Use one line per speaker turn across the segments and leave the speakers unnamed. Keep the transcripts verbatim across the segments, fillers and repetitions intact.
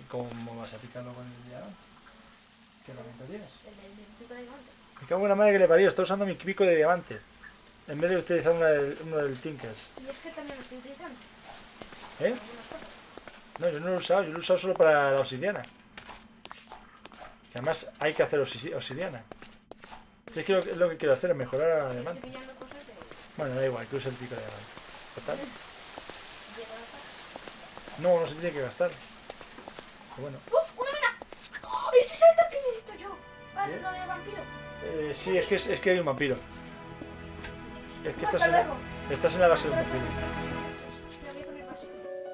¿Cómo vas a picarlo con el diamante? ¿Qué herramienta tienes?
El del pico de diamante.
Me cago en la madre que le parió, está usando mi pico de diamante. En vez de utilizar uno del, uno del Tinkers.
Y es que también lo estoy utilizando.
¿Eh?
Algunas cosas.
No, yo no lo he usado, yo lo he usado solo para la obsidiana. Que además hay que hacer obsi- obsidiana. Es que lo, que lo que quiero hacer es mejorar a
Estoy
diamante.
pillando cosas de...
Bueno, da igual, que use el pico de diamante. Total.
Llega a gastar.
No, no se tiene que gastar. Pero bueno.
¡Uf! ¡Una mina! ¡Oh! ¡Ese es el ataque que necesito yo! Para
¿Qué?
lo del vampiro.
Eh, sí, es que, es, es que hay un vampiro. Es que estás
Hasta
en, la,
luego.
estás en la base de un vampiro.
Ya voy a poner base.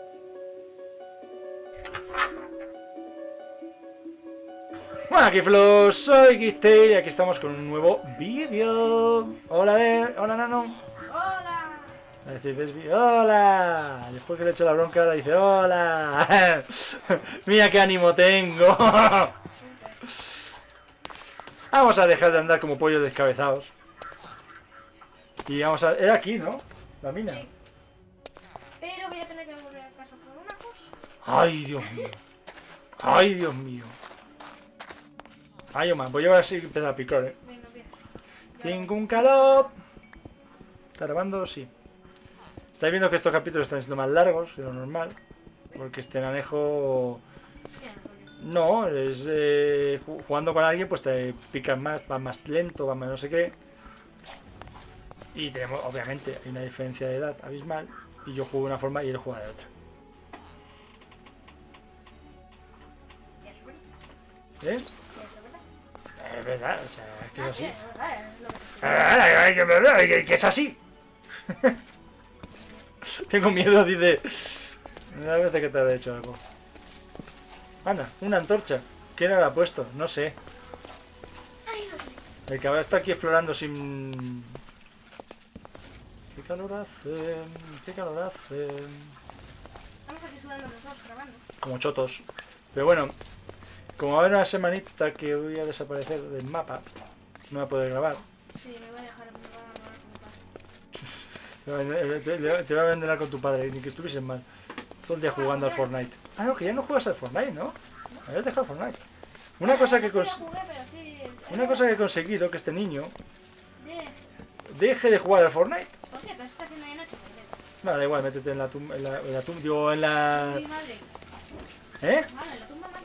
Bueno, aquí Flo, soy Gittel y aquí estamos con un nuevo vídeo. Hola, eh, hola, Nano.
¡Hola!
A decir, "Desvi- hola. Después que le echo la bronca, ahora dice, hola. Mira qué ánimo tengo. Vamos a dejar de andar como pollos descabezados. Y vamos a... Era aquí, ¿no? La mina.
Sí. Pero voy a tener que volver a casa por una cosa.
Ay, Dios mío. Ay, Dios mío. Ay, man, voy a ver si empieza a picar, eh.
Venga, bien. Ya.
Tengo un calor. ¿Está grabando? Sí. Estáis viendo que estos capítulos están siendo más largos de lo normal. Porque este nanejo...
Ya, no,
No, es eh, ju- jugando con alguien pues te pican más, va más lento, va más no sé qué. Y tenemos, obviamente, hay una diferencia de edad abismal. Y yo juego de una forma y él juega de otra.
ya es verdad.
¿Eh?
Ya es verdad.
Es verdad, o sea, es que es
Ah,
así.
sí, es verdad, es lo que te-
¡Ay, que es verdad! ¡Que que es así! Tengo miedo, dice. Una vez que te ha hecho algo. Anda, una antorcha. ¿Quién la ha puesto? No sé.
Ay, Dios mío.
El que ahora está aquí explorando sin... ¿Qué calor hace? ¿Qué calor hace?
Estamos aquí sudando los dos grabando.
Como chotos. Pero bueno, como va a haber una semanita que voy a desaparecer del mapa, no voy a poder grabar.
Sí, me voy a dejar, me voy a hablar con mi padre.
Te va a- Te, te va a abandonar con tu padre, ni que estuviesen mal. Todo el día jugando al Fortnite. Ah, no, que ya no juegas al Fortnite, ¿no? Me habías dejado Fortnite. Una cosa que,
No
cons-
jugué, pero sí,
una cosa que he conseguido, que este niño
de-
deje de jugar al Fortnite.
Por cierto, está haciendo de noche, por cierto.
Nada, da igual, métete en la tumba, en la, en la tumba, digo, en la...
Mi madre.
¿Eh?
Vale, la tumba mal.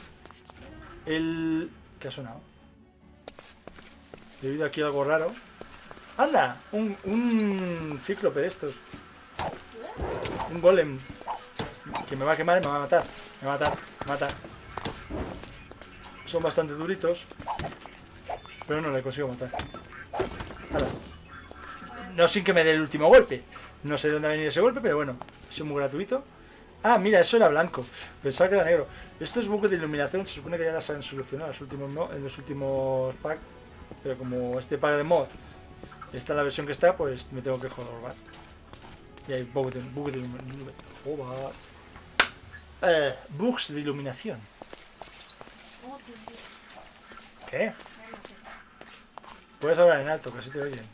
El... ¿Qué ha sonado? He oído aquí algo raro. ¡Anda! Un, un cíclope de estos. Un golem. Que me va a quemar y me va a matar. Me va a matar, me va a matar. Son bastante duritos. Pero no le consigo matar. Hala. No sin que me dé el último golpe. No sé de dónde ha venido ese golpe, pero bueno. Es muy gratuito. Ah, mira, eso era blanco. Pensaba que era negro. Estos bugs de iluminación se supone que ya las han solucionado en los últimos, no, en los últimos packs. Pero como este pack de mod está en la versión que está, pues me tengo que joder. Y hay bugs de, bugs de iluminación. Joder. Eh, bugs de iluminación.
Oh, Dios mío.
¿Qué?
Ay, no sé.
Puedes hablar en alto, que así te oyen.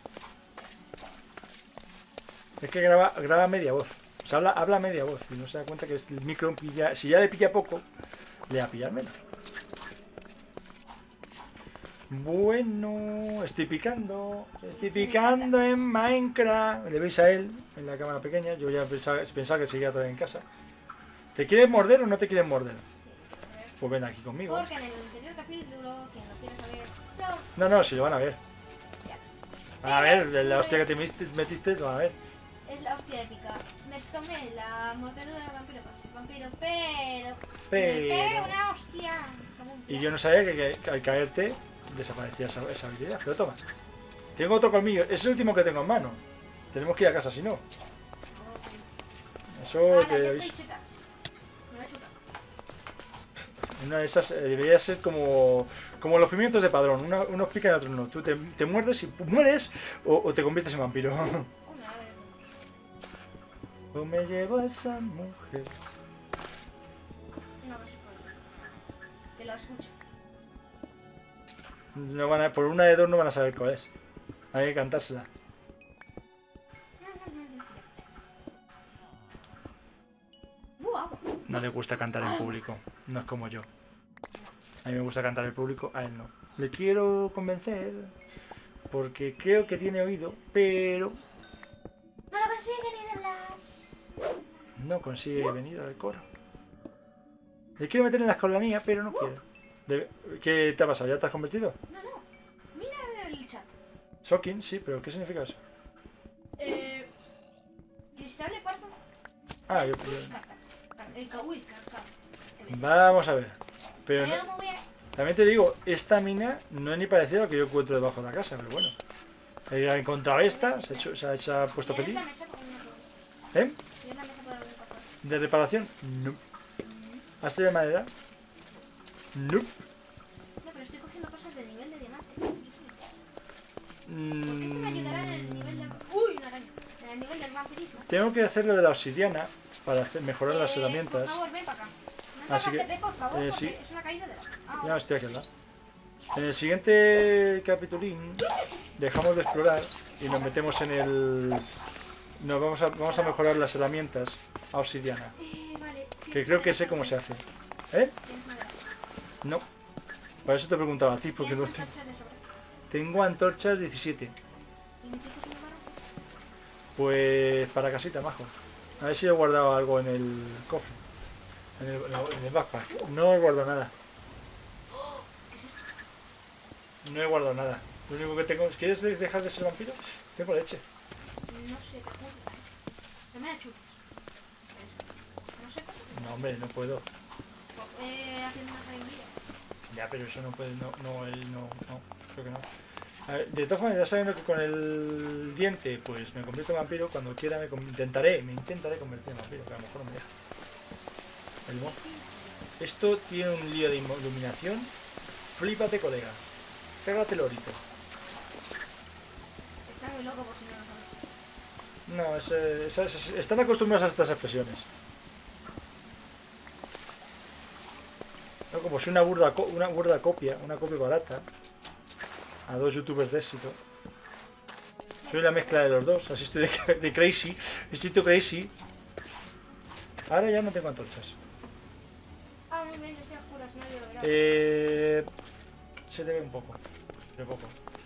Es que graba, graba media voz. O sea, habla, habla media voz y no se da cuenta que el micro pilla. Si ya le pilla poco, le va a pillar menos. Bueno, estoy picando. Estoy picando en Minecraft. Le veis a él en la cámara pequeña. Yo ya pensaba, pensaba que seguía todavía en casa. ¿Te quieres morder o no te quieres morder? Pues ven aquí conmigo.
Porque en el anterior capítulo, quien lo quiera saber,
No,
no,
no, si lo van a ver. Van a ver, la hostia que te metiste, metiste, lo van a ver.
es la hostia épica. Me tomé la mordedura del vampiro para ser vampiro, pero...
Pero-
Me pegué una hostia. como un
Y yo no sabía que, que al caerte desaparecía esa, esa habilidad. Pero toma. Tengo otro colmillo. Es el último que tengo en mano. Tenemos que ir a casa si no. Eso
Ahora
te
ya
aviso.
estoy chuta. Me voy a chutar.
Una de esas eh, debería ser como, como los pimientos de padrón. Una- unos pican y otros no. Tú te, te muerdes y ¡pum! Mueres o, o te conviertes en vampiro.
Una vez.
O me llevo a esa mujer.
No, no se puede. Que lo escucho.
No van a, por una de dos no van a saber cuál es. Hay que cantársela.
Uh, agua.
No le gusta cantar en público. No es como yo. A mí me gusta cantar al público, a él no. Le quiero convencer porque creo que tiene oído, pero
No lo consigue ni de Blas.
no consigue venir al coro. Le quiero meter en la escolanía, pero no quiero. De- ¿Qué te ha pasado? ¿Ya te has convertido?
No, no. Mira el chat.
Shocking, sí, pero ¿qué significa eso?
Eh, cristal de cuarzo.
Ah, yo...
Carta. El Kawit, carta.
Vamos a ver. Pero no-
Veo muy bien.
también te digo, esta mina no es ni parecida a lo que yo encuentro debajo de la casa, pero bueno. He encontrado esta, se ha, hecho, se ha, se ha puesto
¿Tienes
feliz.
la mesa con una cosa?
¿Eh?
¿Tienes la mesa para abrir el cajón?
¿De reparación? No. ¿Has de madera? No.
No, pero estoy cogiendo cosas de nivel de diamante. Porque esto me ayudará en el nivel de... Uy, una araña. En el nivel del vampirismo.
Tengo que hacer lo de la obsidiana para hacer- mejorar las
Eh,
herramientas.
Por favor, ven para acá. No
Así
me
que,
hagas T P, por favor,
eh,
porque
sí.
es una caída de la... Ah,
Ya estoy aquí al lado. En el siguiente capitulín dejamos de explorar y nos metemos en el... Nos vamos a, vamos a mejorar las herramientas a obsidiana.
Eh, vale.
Que creo que sé cómo se hace. ¿Eh?
¿Tienes madera?
No. Para eso te preguntaba a ti, porque no
¿Tienes
tengo.
antorchas de sobra?
Tengo antorchas diecisiete.
¿Y necesitas una mano?
Pues para casita, majo. A ver si he guardado algo en el cofre. En el, no, en el backpack. No he guardado nada. No he guardado nada. Lo único que tengo... ¿Quieres de- dejar de ser vampiro? Tengo leche.
No sé, te juro. Que me la chupes. No sé cómo.
No, hombre, no puedo.
Eh, haciendo una jeringuilla.
Ya, pero eso no puede... No, no, él no... No, creo que no. A ver, de todas maneras, sabiendo que con el diente, pues me convierto en vampiro, cuando quiera me con- intentaré, me intentaré convertir en vampiro, que a lo mejor no me deja. El mo- Esto tiene un lío de imu- iluminación. Flípate, colega. Pégate el orito.
Está muy loco por si no lo sabes.
No, es, eh, esas- esas- están acostumbrados a estas expresiones. No, como si una burda, co- una burda copia, una copia barata, a dos youtubers de éxito. Soy la mezcla de los dos, así estoy de, de crazy, estoy crazy. Ahora ya no tengo antorchas.
Ah, muy bien, estoy a oscuras, nadie lo verá.
Eh, se te ve un poco, de poco.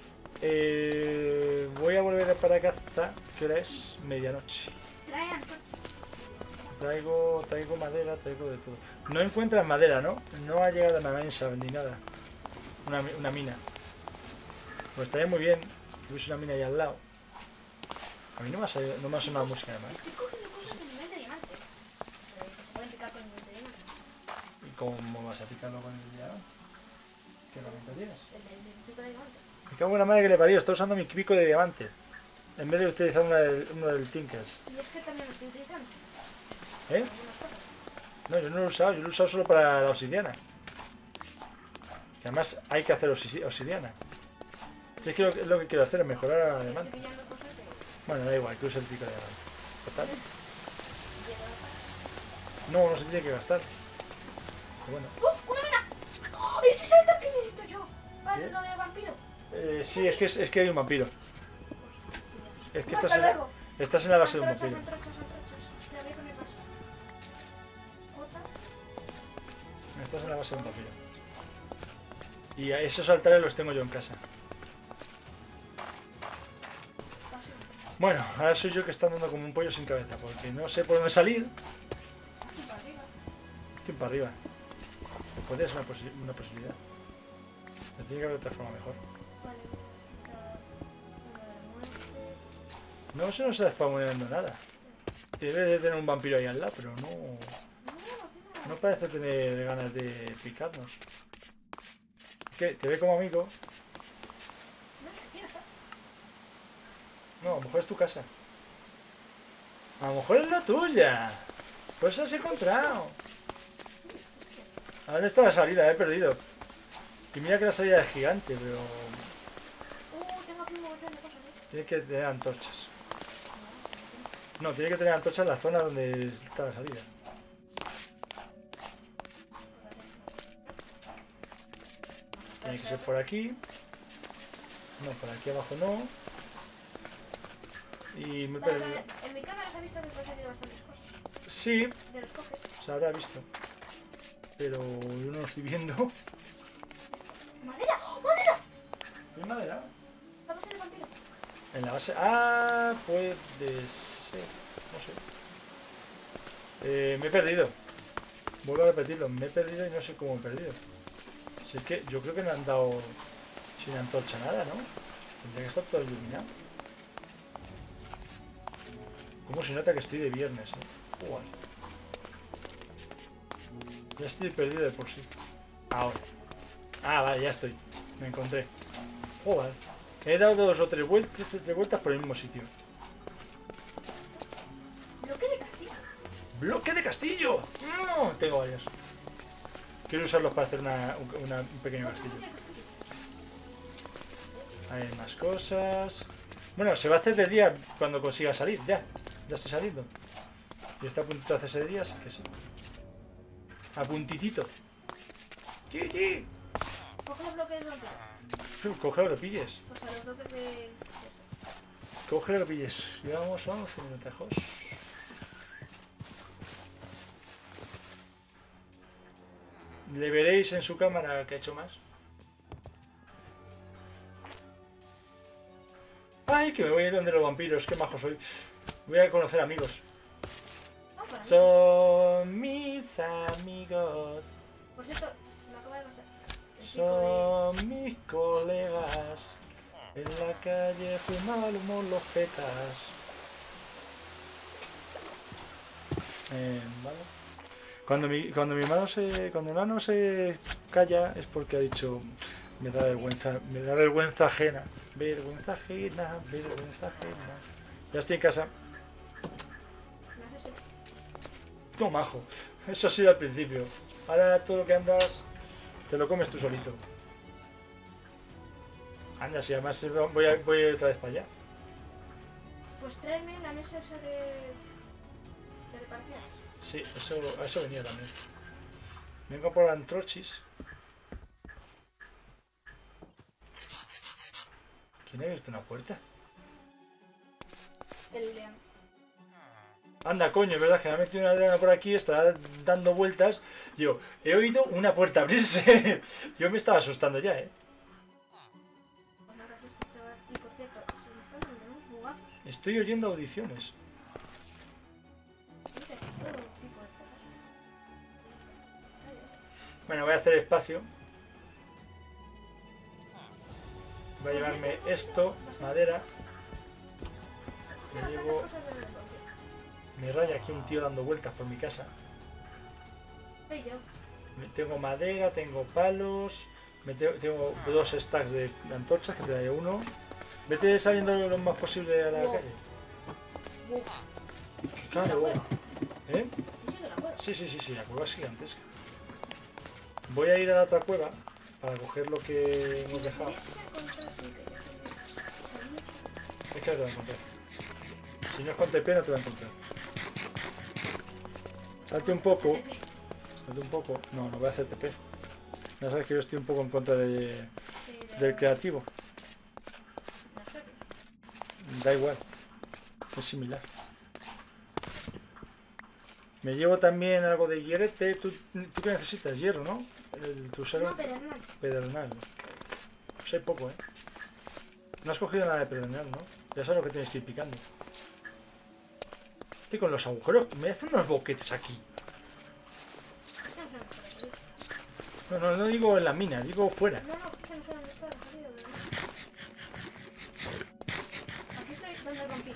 Eh, voy a volver para casa, que ahora es medianoche.
Trae antorchas.
Traigo, traigo madera, traigo de todo. No encuentras madera, ¿no? No ha llegado una mensa ni nada. Una, mi- una mina. Pues estaría muy bien que hubiese una mina ahí al lado. A mí no me ha, salido- no me ha sonado música además.
Estoy cogiendo cosas de nivel de diamante. Eh, que se pueden picar con nivel de diamante.
¿Y cómo vas a picarlo con el diamante? ¿Qué herramienta tienes?
El del del pico de diamante.
Me cago en la madre que le parió, está usando mi pico de diamante. En vez de utilizar una del- uno del Tinkers.
Y es que también lo estoy utilizando.
¿Eh?
Algunas cosas.
No, yo no lo he usado, yo lo he usado solo para la obsidiana. Que además hay que hacer obsi- obsidiana. Es que lo, es lo que quiero hacer es mejorar a
Estoy
diamante.
pillando cosas de...
Bueno, da igual, que use el pico de diamante. Total.
Llevo la
No, no se tiene que gastar. Pero bueno.
¡Uf! ¡Una mina! ¡Oh! ¡Ese es el que necesito yo! Vale,
¿Qué?
lo de vampiro.
Eh, sí, es que, es, es que hay un vampiro. Es que
Hasta
estás en, la,
luego.
estás en la base de un
Antorchas,
vampiro.
antorchas, antorchas. La veo con el vaso. Jota.
Estás en la base de un vampiro. Y a esos altares los tengo yo en casa.
Vaso.
Bueno, ahora soy yo que está andando como un pollo sin cabeza, porque no sé por dónde salir.
Aquí para arriba.
Estoy para arriba. Podría ser una, posi- una posibilidad. Pero tiene que haber otra forma mejor.
Vale. Ah, uno de la muerte.
No se nos está spawneando nada. Debe de tener un vampiro ahí al lado, pero no...
No, no,
No parece tener ganas de picarnos. Es que te ve como amigo.
no sé, aquí no está.
No, a lo mejor es tu casa. A lo mejor es la tuya. Pues has encontrado. ¿A dónde está la salida? He perdido. Y mira que la salida es gigante, pero...
Uh, tengo aquí un montón de cosas, ¿eh?
Tiene que tener antorchas. No, tiene que tener antorchas en la zona donde está la salida. Tiene que ser por aquí. No, por aquí abajo no. Y me he
Vale,
perdido.
vale. En mi cámara se ha visto que he conseguido bastantes cosas.
Sí,
De los cofres.
se habrá visto. pero yo no lo estoy viendo.
¡Madera! ¡Oh, madera!
¿Hay madera?
Vamos en el vampiro.
En la base... Ah, puede ser... No sé. Eh, me he perdido. Vuelvo a repetirlo. Me he perdido y no sé cómo me he perdido. Si es que yo creo que no han dado sin antorcha nada, ¿no? Tendría que estar todo iluminado. ¿Cómo se nota que estoy de viernes, eh? Joder. Ya estoy perdido de por sí. Ahora. Ah, vale, ya estoy. Me encontré. Joder. He dado dos o tres vueltas, tres vueltas por el mismo sitio.
Bloque de castillo.
¡Bloque de castillo! No, tengo varios. Quiero usarlos para hacer una, una, un pequeño castillo. Hay más cosas. Bueno, se va a hacer de día cuando consiga salir, ya. Ya estoy saliendo. Y está a puntito de hacerse de día, así que sí. A puntitito. ¡Sí, sí!
Coge los bloques de vampiro.
Sí, coge lo que pilles.
O sea, los bloques de...
Coge lo que pilles. Llevamos a once minutejos. Le veréis en su cámara que ha hecho más. ¡Ay, que me voy a ir donde los vampiros! ¡Qué majo soy! Voy a conocer amigos.
Ah, para mí.
Son mis amigos.
Por cierto, me acabo de pasar. El chico
Son mis colegas. En la calle fumamos los petas. Eh, vale. Cuando mi, cuando mi mano se. Cuando mi mano se calla es porque ha dicho. Me da vergüenza. Me da vergüenza ajena. Vergüenza ajena. Vergüenza ajena. Ya estoy en casa.
de... Me haces esto.
No, majo. Eso ha sido al principio. Ahora todo lo que andas. Te lo comes tú solito. Anda, si además voy a, voy a ir otra vez para allá.
Pues tráeme una mesa esa de... de reparaciones.
Sí, eso, a eso venía también. Vengo por antrochis. ¿Quién ha abierto una puerta?
El león.
Anda, coño, es verdad que me ha metido una leona por aquí, está dando vueltas. Yo, he oído una puerta abrirse. Yo me estaba asustando ya, ¿eh?
Pues ahora que escuchaba... Y por cierto, se me están dando unos bugazos.
Estoy oyendo audiciones.
Mira, todo tipo de cosas.
Bueno, voy a hacer espacio. Voy a llevarme esto, madera. Me llevo... Me raya aquí un tío dando vueltas por mi casa.
Soy yo.
Tengo madera, tengo palos, me te- tengo dos stacks de antorchas que te daré uno. Vete saliendo lo más posible a la
Wow.
calle.
Buf.
¡Qué caro! ¿Eh?
¿Y sigue la cueva?
Sí, sí, sí, sí, la cueva es gigantesca. Voy a ir a la otra cueva para coger lo que hemos dejado. Es que no te va a encontrar. Si no es con T P no te va a encontrar. Salte un poco. Salte un poco. No, no voy a hacer T P. Ya sabes que yo estoy un poco en contra de, del creativo. Da igual. Es similar. Me llevo también algo de hierete. ¿Tú, tú qué necesitas? Hierro, ¿no? El, tu ser-
No, pedernal.
pedernal. Pues hay poco, ¿eh? No has cogido nada de pedernal, ¿no? Ya sabes lo que tienes que ir picando. Estoy con los agujeros. Me hacen unos boquetes aquí. No, no, no digo en la mina, digo fuera.
No, no, que no sé dónde está, ha salido de... Aquí estoy donde rompí.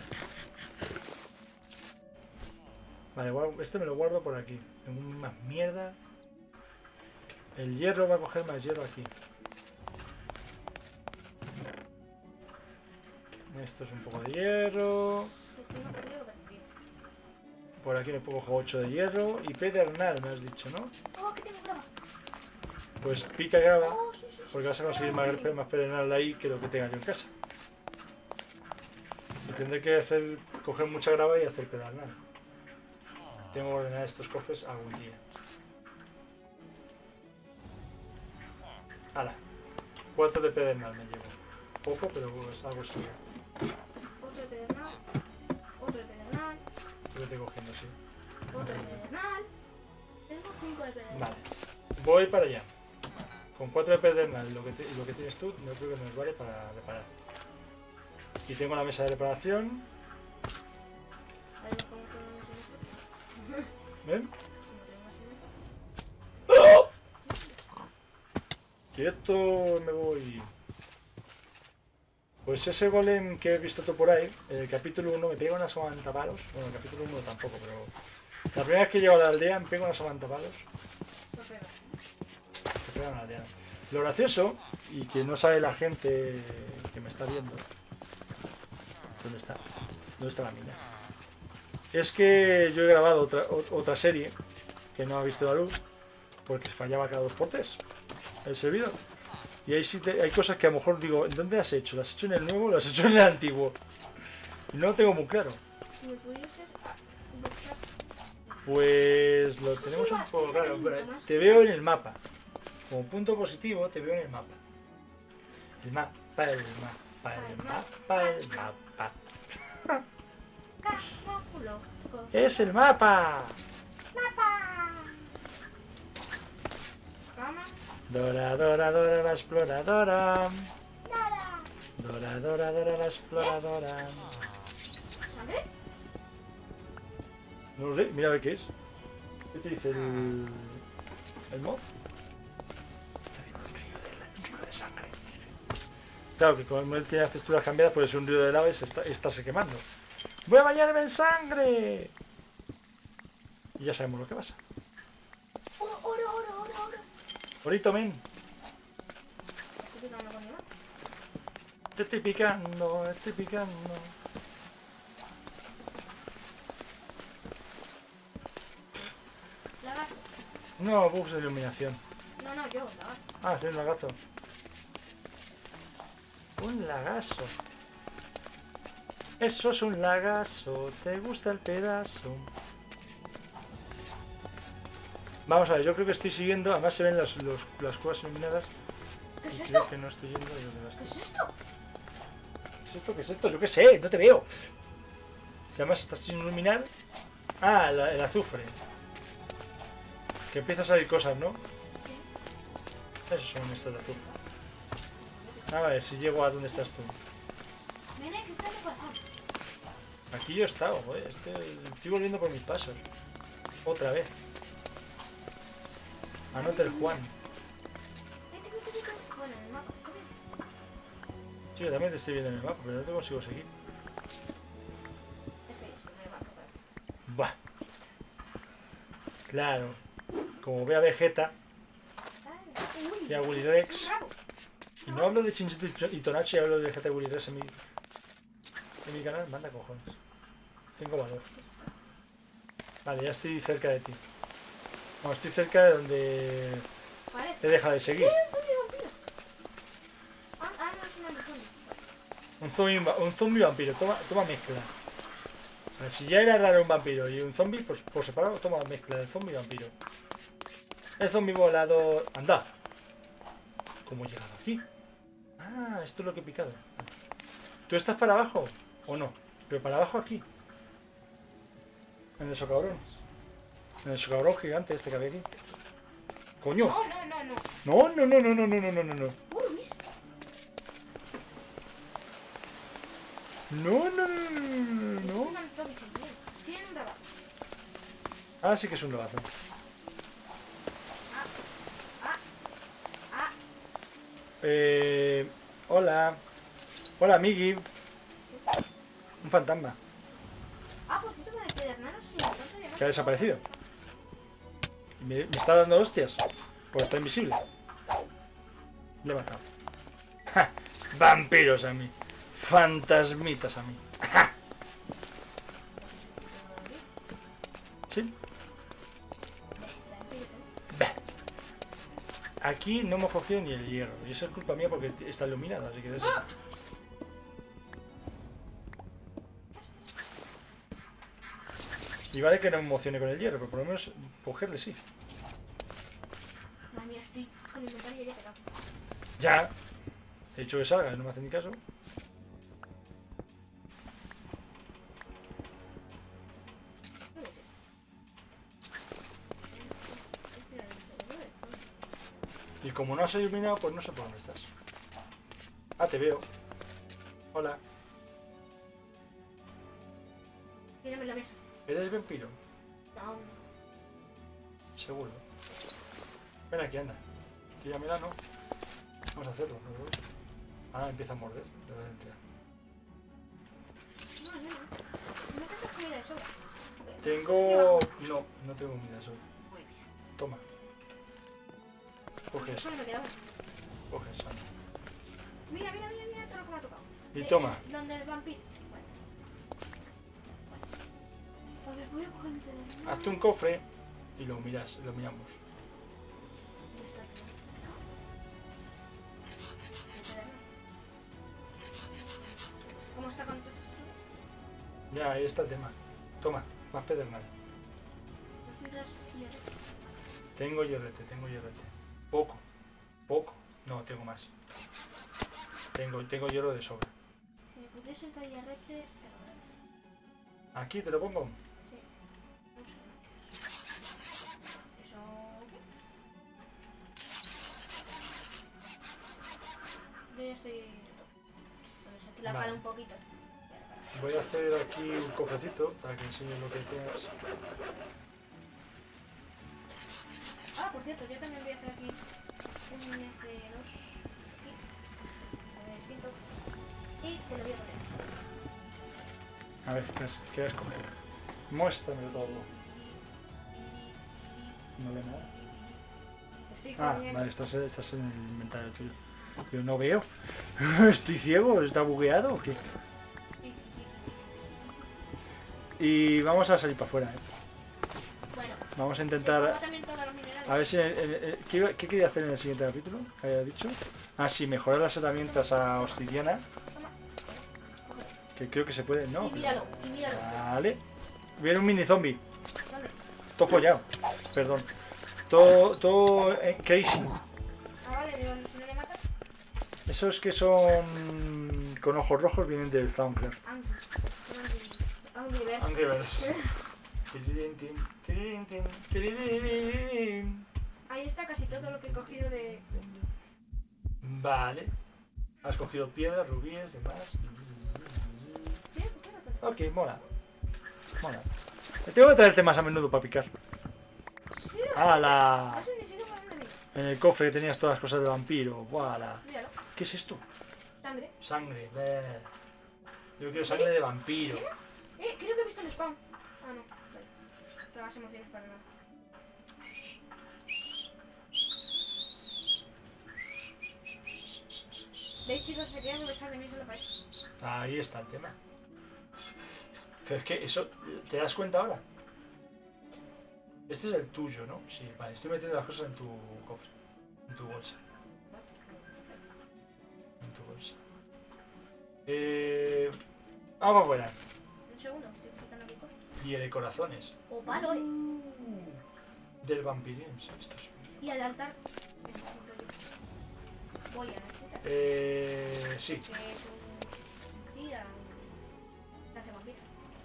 Vale, guardo- esto me lo guardo por aquí. Tengo más mierda. El hierro va a coger más hierro aquí. Esto es un poco de hierro.
Estoy más perdido que perdido.
Por aquí me pongo ocho de hierro. Y pedernal, me has dicho, ¿no?
Oh, que tengo grava.
Pues pica grava.
Oh, sí, sí, sí.
Porque vas a conseguir más, más pedernal ahí que lo que tenga yo en casa. Y tendré que hacer, coger mucha grava y hacer pedernal. Tengo que ordenar estos cofres algún día. Hala. Cuatro de pedernal me llevo. Poco, pero es algo serio.
Otro de pedernal. Otro de pedernal.
Lo estoy cogiendo, sí.
Otro de pedernal. Tengo cinco de pedernal.
Vale. Voy para allá. Con cuatro de pedernal y lo que, te- y lo que tienes tú, no creo que nos vale para reparar. Y tengo la mesa de reparación.
A ver, ¿cómo tengo más
¿Ven?
cemento?
Quieto, me voy. Pues ese golem que he visto tú por ahí, en el capítulo uno me pega unas palos. Bueno, el capítulo uno tampoco, pero... La primera vez que llego a la aldea me pega unas palos.
No pega.
Me pega una aldea. Lo gracioso, y que no sabe la gente que me está viendo... ¿Dónde está? ¿Dónde está la mina? Es que yo he grabado otra, o- otra serie que no ha visto la luz porque fallaba cada dos por tres el servidor. Y ahí sí te- hay cosas que a lo mejor digo, ¿dónde las has hecho? ¿Las has hecho en el nuevo o las has hecho en el antiguo? Y no lo tengo muy claro.
Si me pudieses buscar...
Pues lo tenemos un poco claro. Pero te veo en el mapa. Como punto positivo te veo en el mapa. El mapa, el mapa, el mapa, el mapa.
Cálculo.
¡Es el mapa!
¡Mapa! Cama.
Dora, Dora, Dora la exploradora.
Nada.
Dora, Dora, Dora la exploradora.
¿Sangre?
No lo sé, mira a ver qué es. ¿Qué te dice el... el mod? Está viendo un río de, un río de sangre, dice. Claro que como él tiene las texturas cambiadas, pues un río de lava y se está, estarse quemando. ¡Voy a bañarme en sangre! Y ya sabemos lo que pasa.
Oro, oro, oro, oro, oro.
Orito, men.
Estoy picando con mi mano.
Te estoy picando, estoy picando.
Lagazo.
No, bugs de iluminación.
No, no, yo, lagazo.
Ah, soy un lagazo. Un lagazo. Eso es un lagazo. ¿Te gusta el pedazo? Vamos a ver, yo creo que estoy siguiendo. Además se ven las, los- las cuevas iluminadas.
¿Qué es
Y
esto?
creo que no estoy yendo yo de las
¿Qué es esto?
¿Qué es esto? ¿Qué es esto? Yo qué sé, no te veo. Si además estás sin iluminar. Ah, la- el azufre. Que empieza a salir cosas, ¿no? Esos son estas de azufre. A ver si llego a donde estás tú.
Nene, que está en el corazón.
Aquí yo he estado, joder. Este, estoy volviendo por mis pasos. Otra vez. Anota el Juan.
Vete, vete, vete. Bueno, en el mapa. Come.
Sí, yo también te estoy viendo en el mapa, pero no te consigo seguir.
Es que esto no me va a tocar.
Buah. Claro. Como ve a Vegeta
Ay, uy,
y a Willy Rex.
un rabo.
Y no hablo de Shinji y Tonachi, hablo de Vegeta y Willy Rex en mi, en mi canal. Manda cojones. Tengo valor. Vale, ya estoy cerca de ti. No, estoy cerca de donde
Vale.
te deja de seguir.
¡Eh, un zombie vampiro! Ah, ah, no, es una mujer.
Un zombie, va- un zombie vampiro, toma, toma mezcla. O sea, si ya era raro un vampiro y un zombie, pues por separado toma mezcla del zombie y vampiro. El zombie volador. ¡Anda! ¿Cómo he llegado aquí? Ah, esto es lo que he picado. ¿Tú estás para abajo? ¿O no? Pero para abajo aquí. En el socabrón. En el socabrón gigante este que había aquí. ¡Coño!
No, no, no, no.
No, no, no, no, no, no, no, no, no, no.
Uh, Luis.
No, no, no, no, no, no.
Pongan zombies en pie. Tienen un rabo.
Ah, sí que es un lobazo.
Ah,
Eh, hola. Hola, Migi. Un fantasma
ah, pues eso de pedernal, sí, entonces ya no.
que ha desaparecido. Y me, me está dando hostias. Porque está invisible. Le he matado. ¡Ja! Vampiros a mí. Fantasmitas a mí. ¡Ja! ¿Sí? Bah. Aquí no hemos cogido ni el hierro. Y eso es culpa mía porque está iluminado, así que de eso. Y vale que no me emocione con el hierro, pero por lo menos cogerle sí.
Madre mía, estoy con el inventario ya pegado.
Ya. He dicho que salga, no me hace ni caso. Y como no has iluminado, pues no sé por dónde estás. Ah, te veo. Hola.
Mírame en la mesa.
¿Eres vampiro?
No.
Seguro. Ven aquí, anda. Tíramela, ¿no? Vamos a hacerlo. ¿No? Ah, empieza a morder. De la entera.
No, no, no. No tengo comida de sobra.
Tengo... No, no tengo comida solo.
Muy bien.
Toma. Coge eso.
Solo me queda uno.
Coge eso. anda.
Mira, mira, mira, mira todo lo que me ha tocado.
Y
Eh,
toma.
eh, Donde el vampiro. Bueno. Bueno. A ver, voy a coger mi teléfono.
Hazte un cofre y lo miras, lo miramos.
¿Dónde está el teléfono? El teléfono. ¿Cómo está con tus estudios?
Ya, ahí está el tema. Toma, más pedernal. Tengo hierrete, tengo hierrete. Poco, poco. No, tengo más. Tengo, tengo hierro de sobra.
Si me pudiese el tallarrete, te lo agradezco.
Aquí te lo pongo.
Sí. Muchas gracias. ¿Eso qué? Yo ya estoy... Pues aquí la
Vale.
pala un poquito.
Voy a hacer aquí un cofrecito para que enseñes lo que tienes.
Ah, por cierto, yo también voy a hacer aquí un F dos. Aquí. A ver, cinco. Y te lo voy a poner.
A ver, ¿qué has, qué has cogido? Muéstrame todo. No veo nada.
Estoy
Ah,
comiendo.
vale, estás, estás en el inventario tuyo. Yo no veo. ¿Estoy ciego? ¿Está bugueado o qué? Y vamos a salir para afuera, ¿eh?
Bueno,
Vamos a
te pongo
intentar...
también todos los minerales.
A ver si... eh, eh, ¿qué, iba- ¿Qué quería hacer en el siguiente capítulo? ¿Qué había dicho? Ah, sí, mejorar las herramientas a obsidiana.
Toma. Cógelo.
Que creo que se puede, ¿no?
Y míralo, y míralo.
Vale. Viene un mini zombie.
¿Dónde?
Todo follado. Perdón. Todo... Todo... eh, crazy.
Ah, vale, digo, si no le matas,
Esos que son... Con ojos rojos vienen del Thaumcraft.
Angry. Angry Birds.
Angry Birds. Tirirín, tin, tirirín, tin, tirirín.
Ahí está casi todo lo que he cogido de...
Vale. Has cogido piedras, rubíes, demás.
Sí, he cogido bastante.
Ok, mola. Mola. Tengo que traerte más a menudo para picar.
Sí,
¡Hala!
no sé ni siquiera por dónde viene.
En el cofre tenías todas las cosas de vampiro. ¡Wala!
Míralo.
¿Qué es esto?
Sangre.
Sangre. Bleh. Yo quiero sangre de vampiro.
Eh, creo que he visto el spawn. Ah, no. Vale. Todas las emociones para nada. ¿Veis, chicos? Se quedan aprovechar de mí solo para eso.
Ahí está el tema. Pero es que eso... ¿Te das cuenta ahora? Este es el tuyo, ¿no? Sí, vale. Estoy metiendo las cosas en tu cofre. En tu bolsa. En tu bolsa. Eh... Vamos afuera.
Un segundo, estoy quitando aquí cosas.
Quiere corazones.
O valores.
Del vampirín. Sí, esto es...
Y al altar. Necesito yo. Voy a necesitar.
Eh... Sí.
Que es un... Tira. Se hace vampiro.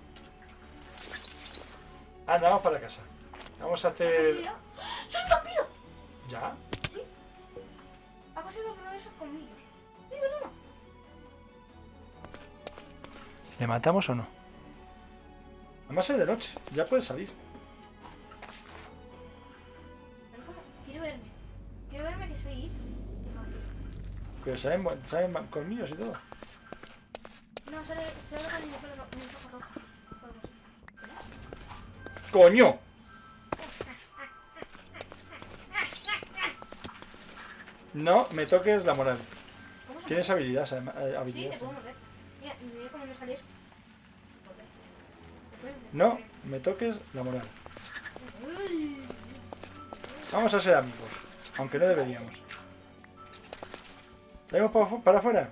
Anda, vamos para casa. Vamos a
¿Ha
hacer...
conseguido? ¡Soy vampiro!
¿Ya?
Sí. Ha conseguido probar esos colmillos. Dímelo, no.
¿Le matamos o no? Además es de noche. Ya puedes salir.
Pero ¿cómo? Quiero verme. Quiero verme que soy It.
Pero saben, saben colmillos y todo.
No, solo solo con mi pelo mi ojo rojo. O algo así.
¡Coño! No me toques la moral.
¿Cómo se
Tienes habilidades, además, eh,
Sí,
habilidades.
te puedo morder. Mira, mira cómo me sale eso. Joder. Después,
No
después.
me toques la moral.
Uy.
Vamos a ser amigos, aunque no deberíamos. ¿Salimos para, fu- para afuera?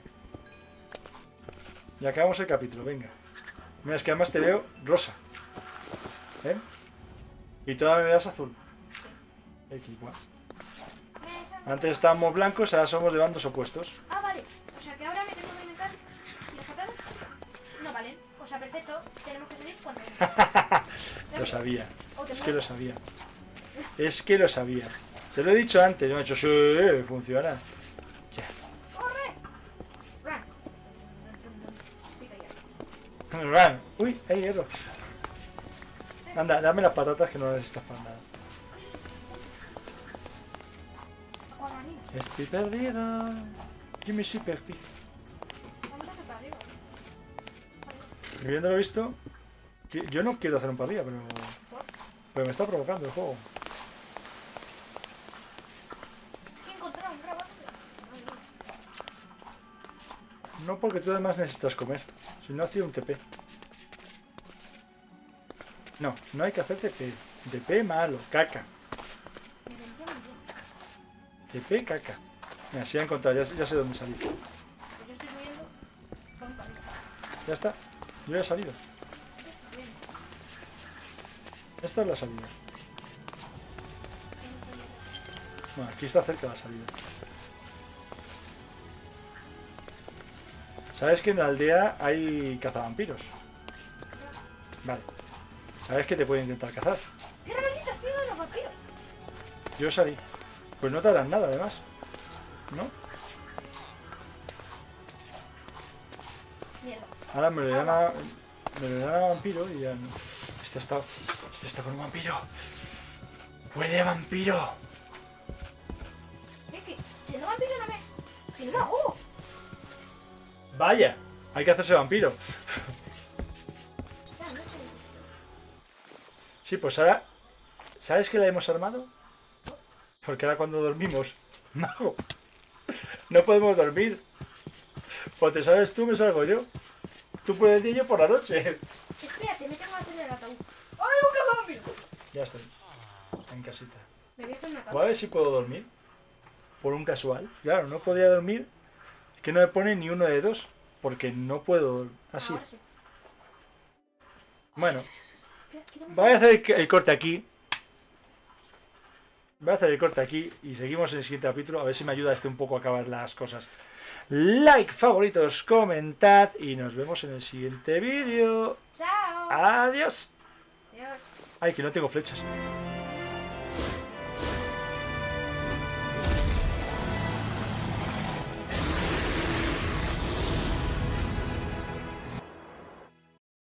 Y acabamos el capítulo, venga. Mira, es que además te veo rosa. ¿Eh? Y todavía me veas azul. X, igual. Antes estábamos blancos, ahora somos de bandos opuestos.
Ah, vale. O sea que ahora me tengo que inventar las patadas. No valen. O sea, perfecto. Tenemos que salir cuando venga.
Lo sabía.
O te
Es que lo
mueres.
sabía. Es que lo sabía. Te lo he dicho antes, me ha dicho, sí, funciona. Ya.
¡Corre! Run. Pica ya.
Run. Uy, hay hierro. Anda, dame las patatas que no necesitas para nada.
Guamanina.
Estoy perdido. Yo me soy perdido.
Vamos a hacer para arriba.
Habiéndolo visto, que- yo no quiero hacer un parrilla, pero, pero me está provocando el juego.
¿Quién encontró un grabado?
No porque tú además necesitas comer. Si no, hacía un T P. No, no hay que hacer T P. T P malo, caca.
Me vendría muy bien.
T P caca. Mira, si ya he encontrado, ya, ya sé dónde salir.
Pues yo estoy subiendo con para arriba.
Ya está. Yo ya he salido.
Bien.
Esta es la salida. Bueno, aquí está cerca la salida. ¿Sabes que en la aldea hay cazavampiros? Vale. ¿Sabes que te pueden intentar cazar?
¿Qué rebelitas tío de los vampiros?
Yo salí. Pues no te harán nada, además. ¿No?
Mierda.
Ahora me lo dirán a, me lo dirán a vampiro y ya no. Este está, este está con un vampiro. ¡Huele a vampiro!
Es que, si no vampiro no me... Si no lo hago.
¡Vaya! Hay que hacerse vampiro.
Ya, no sé.
Sí, pues ahora... ¿Sabes que la hemos armado? Porque ahora cuando dormimos... No. No podemos dormir. O te sabes tú, me salgo yo. Tú por el día y yo por la noche.
Espérate, me tengo que hacer el ataúd. ¡Ay, un cazavampiro!
Ya estoy. En casita.
Me voy a hacer un
Voy a
ataúd.
ver si puedo dormir. Por un casual. Claro, no podía dormir. Es que no me pone ni uno de dos. Porque no puedo... Así.
Ahora sí.
Bueno.
Espera, quítame-
Voy a hacer el, el corte aquí. Voy a hacer el corte aquí. Y seguimos en el siguiente capítulo. A ver si me ayuda este un poco a acabar las cosas. Like, favoritos, comentad. Y nos vemos en el siguiente vídeo.
Chao.
Adiós.
Adiós.
Ay, que no tengo flechas.